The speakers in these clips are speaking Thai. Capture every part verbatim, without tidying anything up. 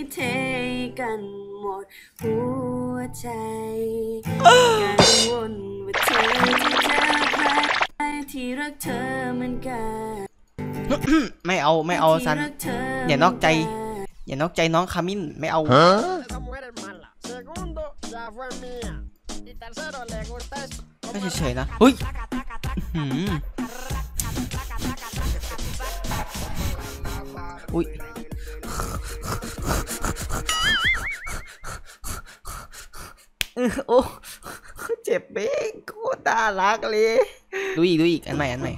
เทกันหมดหัวใจกังวลว่าเธอจะเจอใครที่รักเธอเหมือนกันไม่เอาไม่เอาซันอย่านอกใจอย่านอกใจน้องคามินไม่เอาก็เฉยๆนะเฮ้ยอุ้ยโอ้เจ็บเบ้งโคตรน่ารักเลยดูอีกดูอีกอันใหม่อันใหม่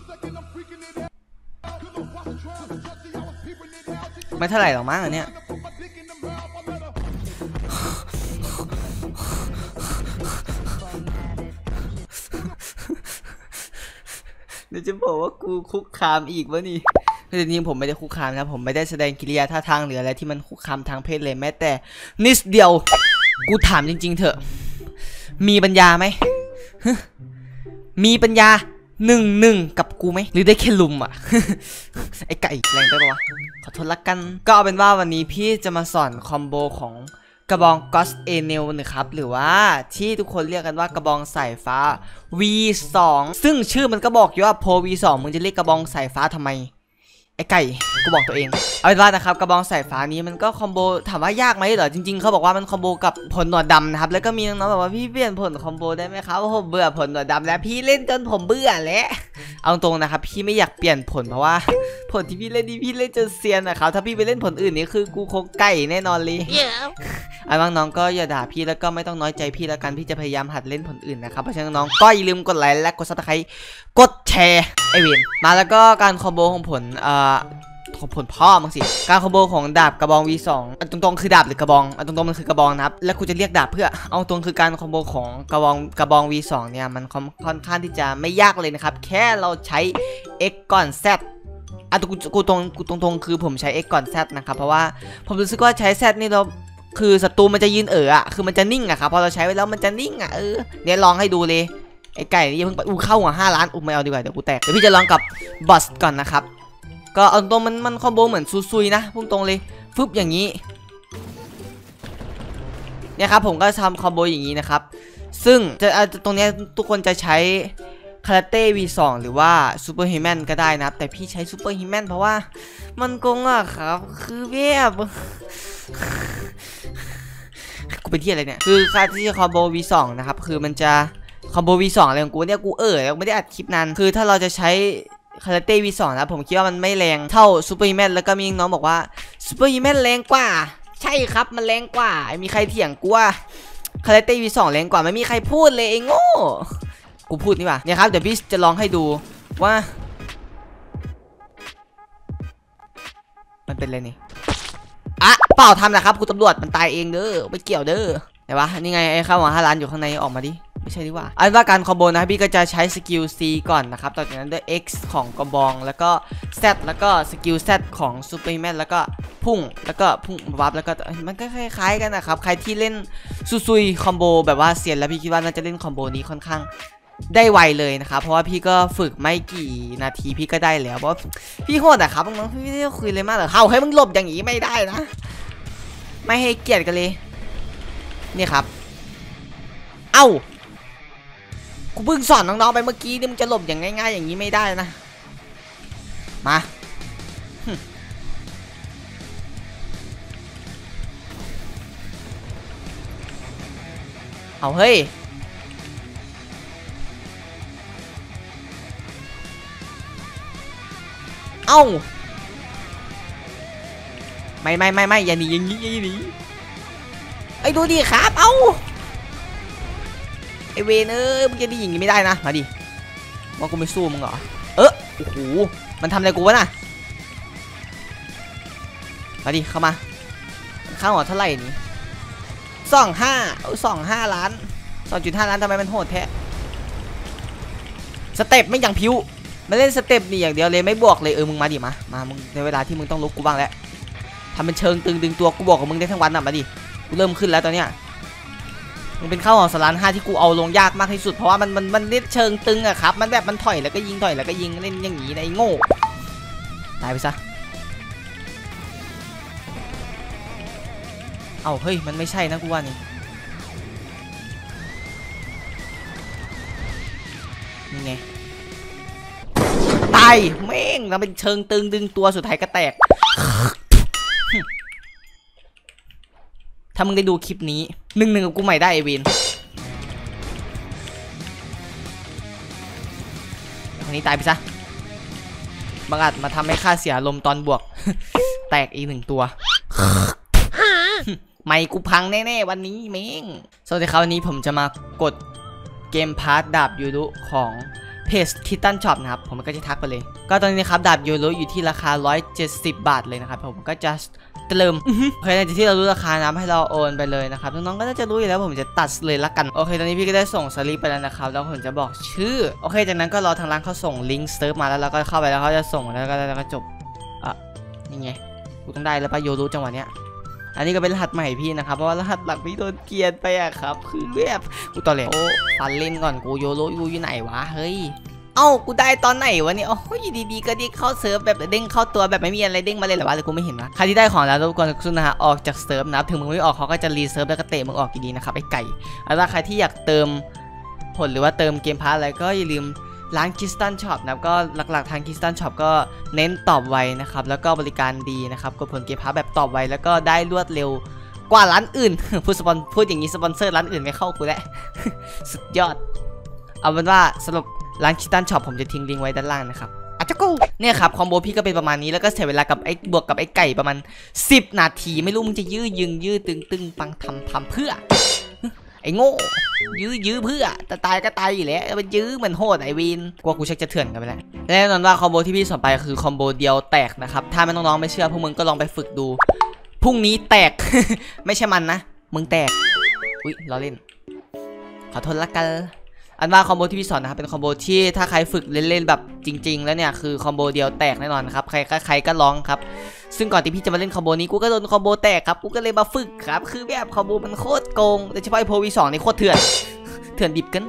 ไม่เท่าไหร่หรอกมั้งอันเนี้ยเดี๋ยวจะบอกว่ากูคุกคามอีกวะนี่จริงๆผมไม่ได้คุกคามนะผมไม่ได้แสดงกิริยาท่าทางหรืออะไรที่มันคุกคามทางเพศเลยแม้แต่นิดเดียวกูถามจริงๆเถอะมีปัญญาไหมมีปัญญาหนึ่งหนึ่งกับกูไหมหรือได้แค่ลุมอ่ะ ไอไก่แรงไปปะวะขอโทษละกันก็เอาเป็นว่าวันนี้พี่จะมาสอนคอมโบของกระบองก็สเอเนลนะครับหรือว่าที่ทุกคนเรียกกันว่ากระบองสายฟ้า วี สอง ซึ่งชื่อมันก็บอกอยู่ว่าโพ วี สอง มึงจะเรียกกระบองสายฟ้าทำไมไอ้ไก่กูบอกตัวเองเอาเป็นว่านะครับกระบองสายฟ้านี้มันก็คอมโบถามว่ายากไหมเหรอจริงๆเขาบอกว่ามันคอมโบกับผลหนวดดำนะครับแล้วก็มีน้องๆบอกว่าพี่เปลี่ยนผลคอมโบได้ไหมครับผมเบื่อผลหนวดดำแล้วพี่เล่นจนผมเบื่อแล้วเอาตรงนะครับพี่ไม่อยากเปลี่ยนผลเพราะว่าผลที่พี่เล่นนี่พี่เล่นจนเซียนนะครับถ้าพี่ไปเล่นผลอื่นนี่คือกูโคกไก่แน่นอนเลยไอ้บางน้องก็อย่าด่าพี่แล้วก็ไม่ต้องน้อยใจพี่แล้วกันพี่จะพยายามหัดเล่นผลอื่นนะครับเพราะฉะนั้นน้องก็อย่าลืมกดไลค์และกดซับสไครต์กดแชร์ไอเวนมาแล้วก็การคอมโบของผลเอ่อของผลพ่อมั้งสิการคอมโบของดาบกระบอง วี สอง อันตรงๆคือดาบหรือกระบองอันตรงๆมันคือกระบองนะครับแล้วกูจะเรียกดาบเพื่อเอาตรงคือการคอมโบของกระบองกระบอง วี สอง เนี่ยมันค่อนข้างที่จะไม่ยากเลยนะครับแค่เราใช้ X ก่อน Z อ่ะกูกูตรงกูตรงๆคือผมใช้ X ก่อน Z นะครับเพราะว่าผมรู้สึกว่าใช้ Z นี่เราคือศัตรูมันจะยืนเอ๋ออ่ะคือมันจะนิ่งอะครับพอเราใช้ไว้แล้วมันจะนิ่งอ่ะเออเนี่ยลองให้ดูเลยไอ้ไก่นี่เพิ่งอู้เข้าหัวห้าล้านอุ้มไม่เอาดีกว่าเดี๋ยวกูแตกเดี๋ยวพี่จะลองกับบอสก่อนนะครับก็เอาตรงมันมันคอมโบเหมือนซุยๆนะพุ่งตรงเลยฟึบอย่างนี้เนี่ยครับผมก็ทำคอมโบอย่างนี้นะครับซึ่งจะตรงนี้ทุกคนจะใช้คาราเต้ วี สอง หรือว่าซูเปอร์ฮิวแมนก็ได้นะครับแต่พี่ใช้ซูเปอร์ฮิวแมนเพราะว่ามันโกงอะครับคือแบบกูเป็นที่อะไรเนี่ยคือการที่คอมโบ วี สอง นะครับคือมันจะคอมโบ วี สอง อะไรของกูเนี่ยกูเออไม่ได้อัดคลิปนานคือถ้าเราจะใช้คาราเต้ วี สอง นะผมคิดว่ามันไม่แรงเท่าซูเปอร์ฮิวแมนแล้วก็มีน้องบอกว่าซูเปอร์ฮิวแมนแรงกว่าใช่ครับมันแรงกว่ามีใครเถียงกูว่าคาราเต้ วี สอง แรงกว่าไม่มีใครพูดเลยไอ้โง่กูพูดนี่ว่ะเนี่ยครับเดี๋ยวพี่จะลองให้ดูว่ามันเป็นอะไรนี่อ่ะเปล่าทำนะครับคุณตำรวจมันตายเองเด้อไม่เกี่ยวเด้อไหนวะนี่ไงไอ้ข้าวหัวห้าล้านอยู่ข้างในออกมาดิไม่ใช่ดีกว่าอันว่าการคอมโบนะพี่ก็จะใช้สกิล C ก่อนนะครับต่อจากนั้นด้วย X ของกระบองแล้วก็ Z แล้วก็สกิล Z ของซูเปอร์ฮิวแมนแล้วก็พุ่งแล้วก็พุ่งวับแล้วก็มันก็คล้ายๆกันนะครับใครที่เล่นซุยๆคอมโบแบบว่าเซียนแล้วพี่คิดว่าน่าจะเล่นคอมโบนี้ค่อนข้างได้ไวเลยนะครับเพราะว่าพี่ก็ฝึกไม่กี่นาทีพี่ก็ได้แล้วเพราะพี่โหดอะครับน้องพี่ไม่ได้คุยเลยมากหรอกเขาให้มึงหลบอย่างนี้ไม่ได้นะไม่ให้เกียรติกันเลยนี่ครับเอ้ากูเพิ่งสอนน้องๆไปเมื่อกี้นี่มึงจะหลบอย่างง่ายๆอย่างนี้ไม่ได้นะมาเอาเฮ้ยเอ้าไม่ไม่ไม่ไม่อย่าหนีอย่างนี้อย่าหนีไอ้ดูดิครับเอ้าไอเวนเอ้ยมึงจะดีอย่างนี้ไม่ได้นะมาดิว่ากูไม่สู้มึงเหรอเออโอ้โหมันทำอะไรกูวะน่ะมาดิเข้ามาข้าวหัวเท่าไหร่นี่สองห้าสองห้าล้านสองจุดห้าล้านทำไมมันโหดแท้สเต็ปไม่อย่างพิวมาเล่นสเต็ปนี่อย่างเดียวเลยไม่บวกเลยเออมึงมาดิมามามึงในเวลาที่มึงต้องลุกกูบ้างแล้วทำเป็นเชิงตึงดึงตัวกูบอกกับมึงได้ทั้งวันน่ะมาดิกูเริ่มขึ้นแล้วตอนเนี้ยมันเป็นข้าวหอมสลันห้าที่กูเอาลงยากมากที่สุดเพราะว่ามันมันมันเล่นเชิงตึงอะครับมันแบบมันถอยแล้วก็ยิงถอยแล้วก็ยิงเล่นอย่างนี้นะไอ้โง่ตายไปซะเอาเฮ้ยมันไม่ใช่นะกูว่านี่นี่ไงตายแม่งเราเป็นเชิงตึงดึงตัวสุดท้ายก็แตกถ้ามึงได้ดูคลิปนี้หนึ่งหนึ่งกับกูใหม่ได้ไอวินคนนี้ตายไปซะบังอาจมาทำให้ค่าเสียลมตอนบวก แตกอีกหนึ่งตัว ไม่กูพังแน่ๆวันนี้เม้งสวัสดีครับวันนี้ผมจะมากดเกมพาร์ทดาบยูรุของเพจคิตตันช็อปนะครับผมก็จะทักไปเลยก็ตอนนี้นะครับดาบยูรุอยู่ที่ราคาหนึ่งร้อยเจ็ดสิบบาทเลยนะครับผมก็จะเติมโอเคในที่เรารู้ราคานะให้เราโอนไปเลยนะครับน้องๆก็น่าจะรู้อยู่แล้วผมจะตัดเลยละกันโอเคตอนนี้พี่ก็ได้ส่งสลิปไปแล้วนะครับแล้วผมจะบอกชื่อโอเคจากนั้นก็รอทางร้านเขาส่งลิงก์เซิร์ฟมาแล้วเราก็เข้าไปแล้วเขาจะส่งแล้วก็แล้วก็จบอ่ะนี่ไงกูต้องได้แล้วปะยูรุจังหวะเนี้ยอันนี้ก็เป็นรหัสใหม่พี่นะครับเพราะว่ารหัสหลักพี่โดนเกลียนไปอะครับคือแบบกูต่อเลยโอ้ปันเล่นก่อนกูโยรุยูอยู่ไหนวะเฮ้ยเอ้ากูได้ตอนไหนวะเนี่ยโอ้ยดีๆก็เด้งเข้าเซิร์ฟแบบเด้งเข้าตัวแบบไม่มีอะไรเด้งมาเลยเหรอวะหรือกูไม่เห็นวะใครที่ได้ของแล้วรบกวนคุณนะฮะออกจากเซิร์ฟนะถึงมึงไม่ออกเขาก็จะรีเซิร์ฟแล้วก็เตะมึงออกดีๆนะครับไอ้ไก่แล้วถ้าใครที่อยากเติมผลหรือว่าเติมเกมพาร์ทอะไรก็อย่าลืมร้านคิสตันช็อปนะครับก็หลักๆทางคิสตันช็อปก็เน้นตอบไวนะครับแล้วก็บริการดีนะครับกดผลเกมพาร์ทแบบตอบไวแล้วก็ได้รวดเร็วกว่าร้านอื่น พูดสปอนพูดอย่างนี้สปอนเซอร์ร้านอื่นไม่เข้ากูแล้ว สุดยอดเอาเป็นว่าสำหรับร้านคิตตันช็อปผมจะทิ้งลิงก์ไว้ด้านล่างนะครับอาจจะกูเนี่ยครับคอมโบพี่ก็เป็นประมาณนี้แล้วก็เสียเวลากับไอ้บวกกับไอ้ไก่ประมาณสิบนาทีไม่รู้มึงจะยื้อยึงยื้อตึงตึงปังทำทำเพื่อไอ้โง่ยื้อยื้อเพื่อแต่ตายก็ตายอยู่แล้วมันยื้อเหมือนโหดไอวินกลัวกูชักจะเถื่อนกันไปแล้วแน่นอนว่าคอมโบที่พี่สอนไปคือคอมโบเดียวแตกนะครับถ้าไม่น้องๆไม่เชื่อพวกมึงก็ลองไปฝึกดูพรุ่งนี้แตก ไม่ใช่มันนะมึงแตกอุ๊ยล้อเล่นขอโทษละกันอันว่าคอมโบที่พี่สอนนะครับเป็นคอมโบที่ถ้าใครฝึกเล่นๆแบบจริงๆแล้วเนี่ยคือคอมโบเดียวแตกแน่นอนครับใครใครก็ร้องครับซึ่งก่อนที่พี่จะมาเล่นคอมโบนี้กูก็โดนคอมโบแตกครับกูก็เลยมาฝึกครับคือแบบคอมโบมันโคตรโกงโดยเฉพาะไอโพวีสองนี่โคตรเถื่อนเถื่อนดิบกัน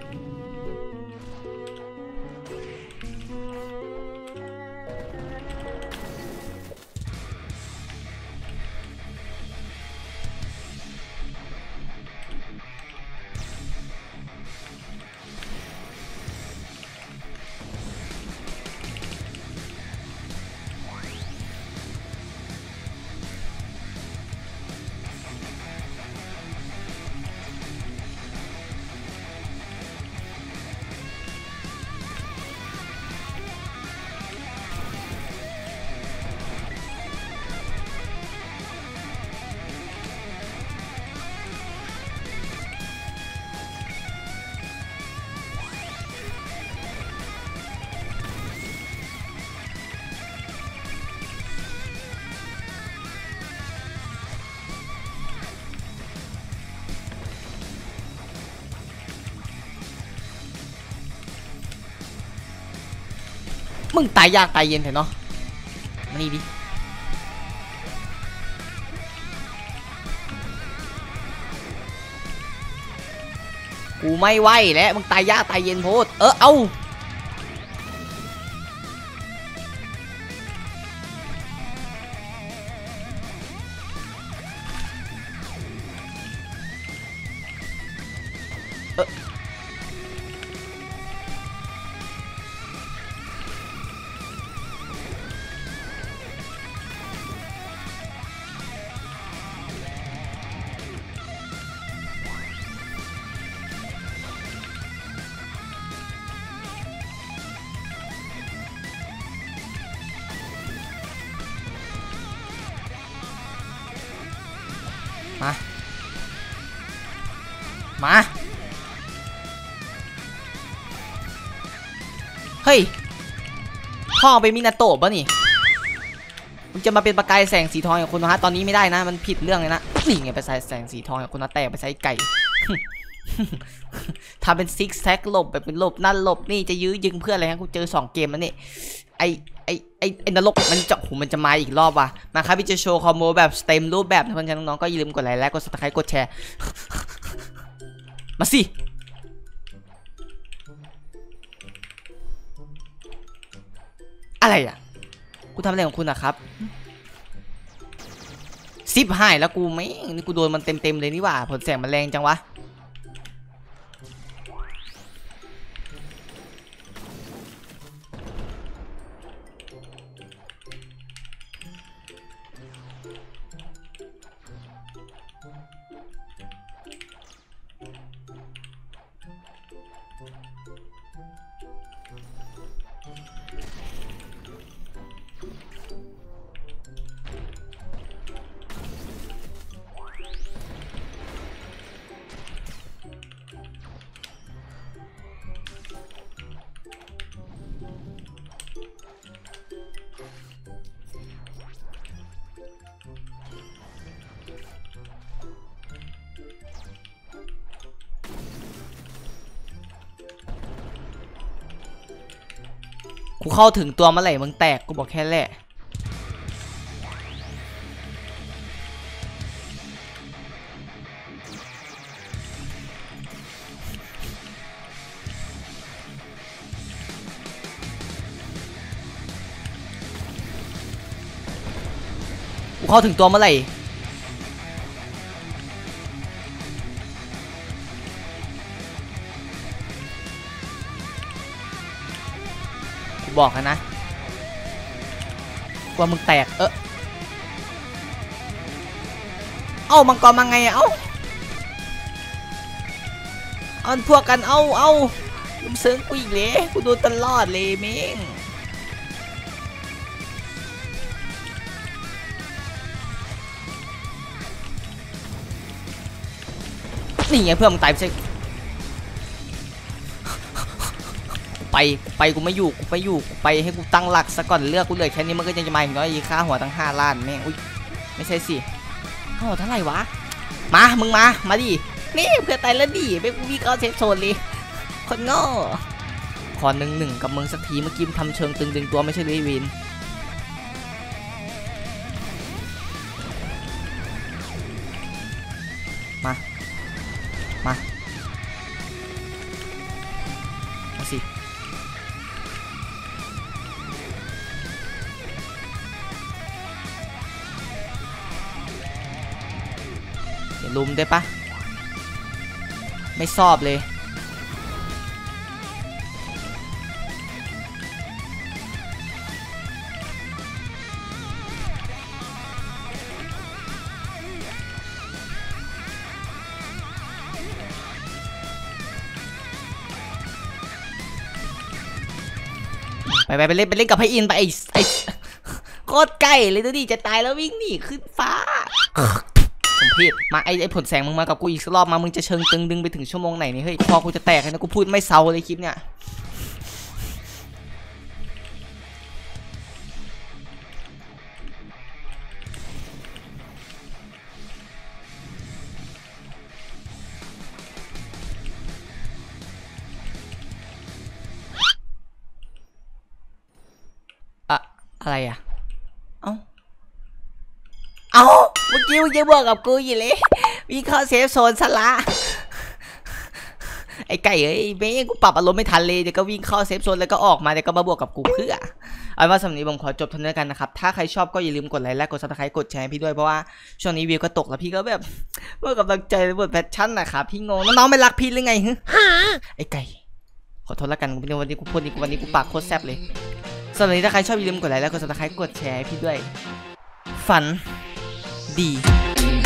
มึงตายยากตายเย็นเถอะเนาะมานี่ดิกูไม่ไหวแล้วมึงตายยากตายเย็นโพดเออเอาเออมามาเฮ้ยพ่อไปมินาโตะป่ะนี่มึงจะมาเป็นประกายแสงสีทองอย่างคุณนะฮะตอนนี้ไม่ได้นะมันผิดเรื่องเลยนะนี่ไงไปใส่แสงสีทองอย่างคุณนะแต่ไปใส่ไก่ ทำเป็นซิกแซกหลบแบบเป็นหลบนั่นหลบนี่จะยื้อยึงเพื่ออะไรฮะกูเจอสองเกมแล้วนี่ไอไอไอไอนรกมันจะหูมันจะมาอีกรอบว่ะมาครับพี่จะโชว์คอมโบแบบเต็มรูปแบบนะเพื่อนๆน้องๆก็อย่าลืมกดไลค์และกดซับสไครต์กดแชร์ มาสิอะไรอ่ะกูทำอะไรของคุณอะครับซิปหายแล้วกูไม่นี่กูโดนมันเต็มๆเลยนี่หว่าผลแสงมันแรงจังวะกูเข้าถึงตัวเมื่อไหร่มึงแตกกูบอกแค่แหละกูเข้าถึงตัวเมื่อไหร่บอกกันนะว่ามึงแตกเออเอ้ามังกรมาไงเอ้าเอาพวกกันเอ้าเอ้าลุมเซิร์งกูอีกเลยกูโดนตลอดเลยเม้งนี่ไงเพื่อนมึงตายไปใช่ไปไปกูไม่อยู่กูไปอยู่กูไปให้กูตั้งหลักซะก่อนเลือกกูเหลือแค่นี้มันก็ยังจะมาอีกน้อยอีกค่าหัวตั้งห้าล้านแม่งอุ้ยไม่ใช่สิค่าหัวเท่าไหร่วะมามึงมามาดินี่เพื่อตายแล้วดิไม่กูวิ่งเข้าเซฟโซนเลยคนโง่ขอหนึ่งหนึ่งกับมึงสักทีเมื่อกี้ทำเชิงตึงดึงตัวไม่ใช่เลยวินมามามาสิลุมได้ปะไม่ชอบเลยไปไปไปเล่นไปเล่นกับไพอินไปไอ้ไอ้โคตรใกล้เลยดูดิจะตายแล้ววิ่งหนีขึ้นฟ้าสมเพชมาไอ้ไอ้ผลแสงมึงมากับกูอีกรอบมามึงจะเชิงตึงดึงไปถึงชั่วโมงไหนนี่เฮ้ยพอกูจะแตกนะกูพูดไม่เซาเลยคลิปเนี่ยอะอะไรอ่ะเอ้าเอาเมื่อกี้มึงยังบอกกับกูอยู่เลยวิ่งเข้าเซฟโซนซะละไอ้ไก่เอ้ยไม่กูปรับอารมณ์ไม่ทันเลยเดี๋ยวก็วิ่งเข้าเซฟโซนแล้วก็ออกมาเดี๋ยวก็มาบวกกับกูเพื่อเอาว่าสำหรับนี้ผมขอจบเท่านี้กันนะครับถ้าใครชอบก็อย่าลืมกดไลค์และกดซับสไครต์กดแชร์พี่ด้วยเพราะว่าช่วงนี้วิวก็ตกแล้วพี่ก็แบบเมื่อกำลังใจบทแพชชั่นนะครับพี่งงน้องๆไม่รักพี่หรือไงฮะไอ้ไก่ขอโทษแล้วกันวันนี้กูพูดวันนี้กูปากโคตรแซ่บเลยสำหรับนี้ถ้าใครชอบอย่าลืมกดไลค์และกดซับสไครต์กดแชร์พี่ด้วยฝันดี